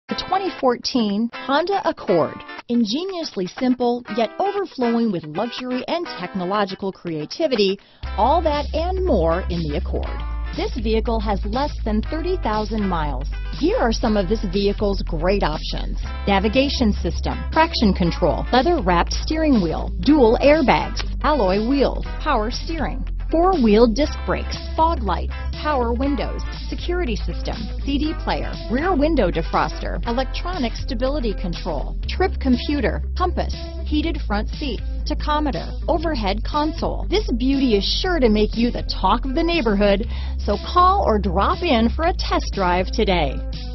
The 2014 Honda Accord. Ingeniously simple, yet overflowing with luxury and technological creativity, all that and more in the Accord. This vehicle has less than 30,000 miles. Here are some of this vehicle's great options: navigation system, traction control, leather-wrapped steering wheel, dual airbags, alloy wheels, power steering, four-wheel disc brakes, fog lights, power windows, security system, CD player, rear window defroster, electronic stability control, trip computer, compass, heated front seats, tachometer, overhead console. This beauty is sure to make you the talk of the neighborhood, so call or drop in for a test drive today.